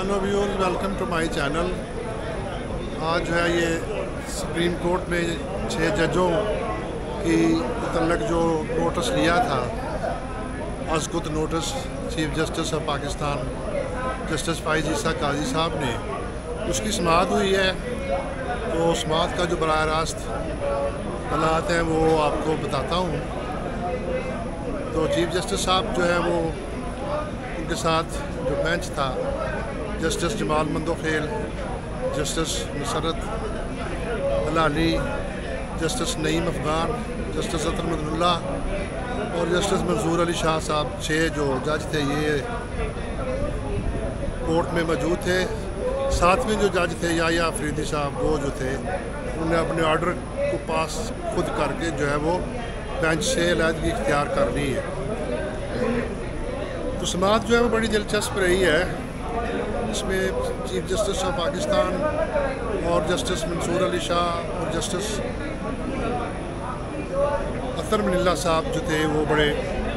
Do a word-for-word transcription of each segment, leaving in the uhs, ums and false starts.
Hello viewers, welcome to my channel. आज जो है ये सुप्रीम कोर्ट में छः जजों की मुतल्लक जो नोटिस लिया था, अज़कुत notice chief justice of Pakistan justice Faez Isa Qazi साहब ने, उसकी समाअत हुई है। तो समाअत का जो बराह रास्त हालात हैं वो आपको बताता हूँ। तो चीफ जस्टिस साहब जो है वो, उनके साथ जो बेंच था, justice Jamal Mandokhail, justice Musarrat Hilali, justice Naeem Afghan, justice Athar Minallah और जस्टिस मंसूर अली शाह साहब, छः जो जज थे ये कोर्ट में मौजूद थे। साथ में जो जज थे याया अफरीदी साहब, वो जो थे उन्होंने अपने ऑर्डर को पास खुद करके जो है वो बेंच से अलहदगी इख्तियार कर ली है। तो समाअत जो है वो बड़ी दिलचस्प रही है। इसमें चीफ जस्टिस ऑफ पाकिस्तान और जस्टिस मंसूर अली शाह और जस्टिस अतर मदनुल्ला साहब जो थे वो बड़े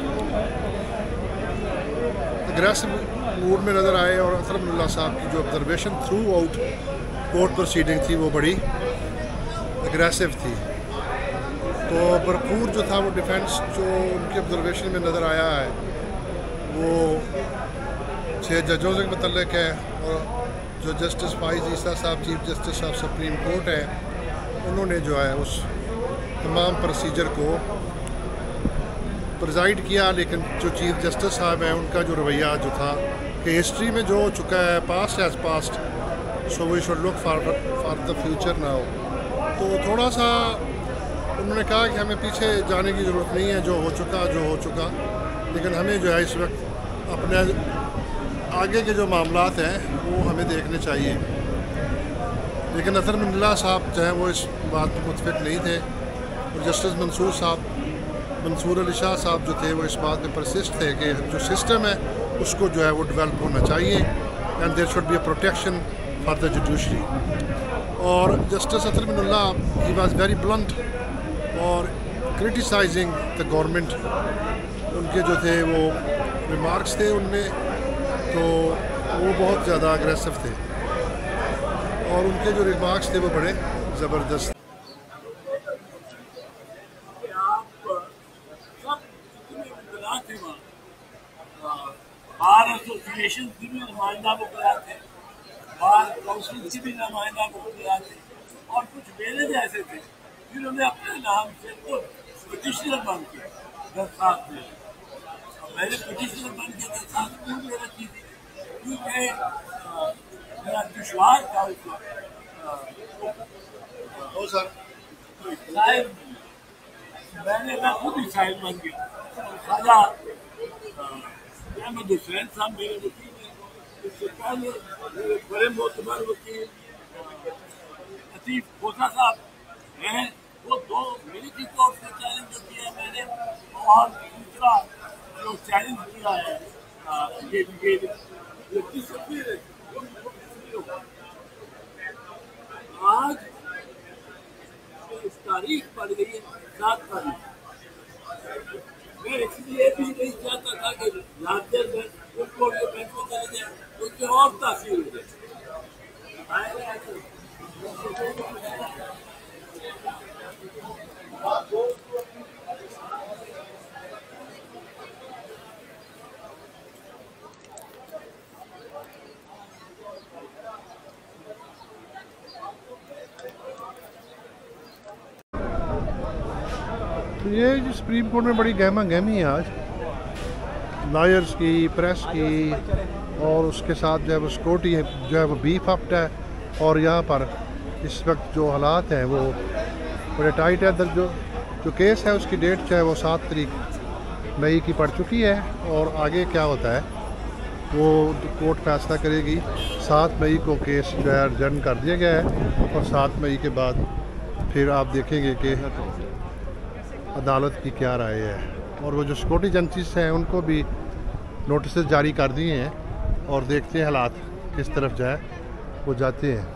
अग्रेसिव मूड में नज़र आए और अतर मदनुल्ला साहब की जो observation throughout court proceeding थी वो बड़ी अग्रेसिव थी। तो भरपूर जो था वो डिफेंस जो उनके ऑब्जर्वेशन में नज़र आया है वो छः जजों से मुतल्लिक है। और जो जस्टिस फ़ाइज़ ईसा साहब chief justice of supreme court है, उन्होंने जो है उस तमाम प्रोसीजर को प्रिजाइड किया। लेकिन जो चीफ जस्टिस साहब हैं उनका जो रवैया जो था कि हिस्ट्री में जो हो चुका है, past is past, so we should look for for the future now. तो थोड़ा सा उन्होंने कहा कि हमें पीछे जाने की ज़रूरत नहीं है, जो हो चुका जो हो चुका, लेकिन हमें जो है इस वक्त अपने आगे के जो मामलात हैं वो हमें देखने चाहिए। लेकिन अतर मदनुल्ला साहब जो है वो इस बात पर मुतफिक नहीं थे और जस्टिस मंसूर साहब मंसूर अली शाह साहब जो थे वो इस बात में परसिस्ट थे कि जो सिस्टम है उसको जो है वो डेवलप होना चाहिए and there should be a protection for the judiciary. और justice Athar Minallah he was very blunt और क्रिटिसाइजिंग द गवर्नमेंट। उनके जो थे वो रिमार्क्स थे उनमें, तो वो बहुत ज़्यादा अग्रेसिव थे और उनके जो रिमार्क्स थे वो बड़े ज़बरदस्त। बार एसोसिएशन की भी नुमाइंदा मुकर्रर थे, बार काउंसिल की भी नुमाइंदा मुकर्रर थे और कुछ मेरे जैसे थे जिन्होंने अपने नाम से खुद पिटिशनर बन के दरख्वास्त दी। मैंने पिटिशनर बन के दरख्वास्त क्यों दे रखी थी? क्योंकि मेरा दुश्वार था उस वक्त। मैंने मैं खुद ही साहिब बन गया। ख्वाजा अहमद हुसैन साहब मेरे वकील हैं, इससे पहले मेरे बड़े मोतबर वकील अतीफ खोसा साहब हैं, वो दो मिलिट्री कोर्ट से चैलेंज किया है मैंने, और दूसरा जो चैलेंज किया है ये ये ये डिसअपीयर है। आज इस तारीख पड़ गई है सात तारीख। मैं इसलिए भी नहीं चाहता था कि लाते में कोर्ट के बेंच में चले जाए, उससे और तासीर हो जाए। तो ये जो सुप्रीम कोर्ट में बड़ी गहमा गहमी है आज, लॉयर्स की, प्रेस की, और उसके साथ जो है वो सिक्योरिटी जो है वो बीफ अप है। और यहाँ पर इस वक्त जो हालात हैं वो बड़े टाइट है। जो जो केस है उसकी डेट जो है वो सात तारीख मई की पड़ चुकी है और आगे क्या होता है वो कोर्ट फैसला करेगी। सात मई को केस जो है अर्जन कर दिया गया है और सात मई के बाद फिर आप देखेंगे कि अदालत की क्या राय है। और वो जो सिक्योरिटी एजेंसीज हैं उनको भी नोटिस जारी कर दिए हैं और देखते हैं हालात किस तरफ जाए वो जाते हैं।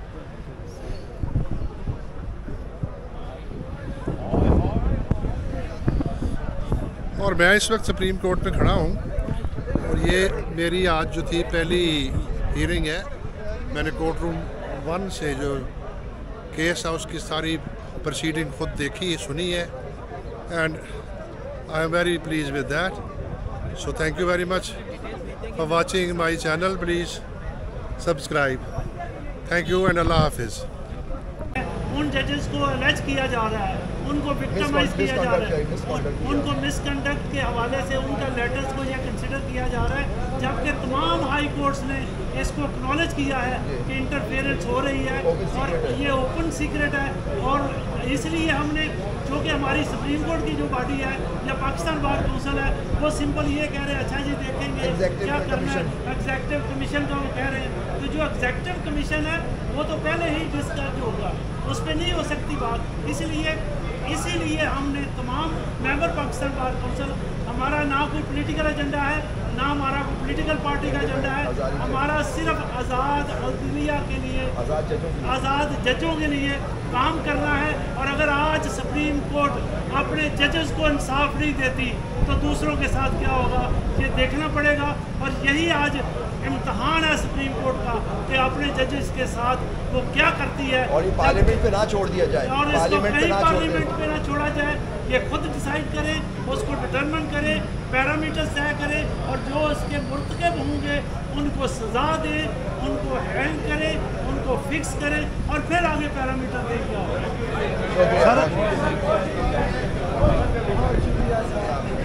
और मैं इस वक्त सुप्रीम कोर्ट में खड़ा हूँ और ये मेरी आज जो थी पहली हियरिंग है, मैंने कोर्ट रूम वन से जो केस है उसकी सारी प्रोसीडिंग खुद देखी सुनी है, and I am very please with that. So thank you very much for watching my channel, please subscribe. Thank you and अल्लाह हाफिज़। उन जजेस को अलेज किया जा रहा है, उनको विक्टिमाइज किया जा रहा है, उनको मिसकंडक्ट के हवाले से उनका लेटर्स को यह कंसिडर किया जा रहा है, जबकि तमाम हाई कोर्ट्स ने इसको एक्नॉलेज किया है कि इंटरफेरेंस हो रही है और ये ओपन सीक्रेट है। और इसलिए हमने, जो कि हमारी सुप्रीम कोर्ट की जो बॉडी है या पाकिस्तान बार काउंसिल है, वो सिंपल ये कह रहे हैं अच्छा जी देखेंगे क्या करना है, एग्जेक्टिव कमीशन का वो कह रहे हैं। तो जो एग्जेक्टिव कमीशन है वो तो पहले ही डिस्कस होगा, उस पर नहीं हो सकती बात। इसलिए इसीलिए हमने तमाम मेंबर पाकिस्तान बार काउंसिल, हमारा ना कोई पॉलिटिकल एजेंडा है, ना हमारा कोई पॉलिटिकल पार्टी का एजेंडा है, हमारा सिर्फ आज़ाद अदलिया के लिए, आज़ाद जजों के लिए काम करना है। और अगर आज सुप्रीम कोर्ट अपने जजेस को इंसाफ नहीं देती तो दूसरों के साथ क्या होगा ये देखना पड़ेगा। और यही आज इम्तहान है सुप्रीम कोर्ट का कि अपने जजेस के साथ वो क्या करती है, और ये पार्लियामेंट पे ना छोड़ दिया जाए, और इसको कहीं पार्लियामेंट पे ना छोड़ा जाए, ये खुद डिसाइड करे, उसको डिटरमिन करे, पैरामीटर्स तय करे, और जो इसके मुर्तकब होंगे उनको सजा दे, उनको हैंग करे, उनको फिक्स करे, और फिर आगे पैरामीटर देगा।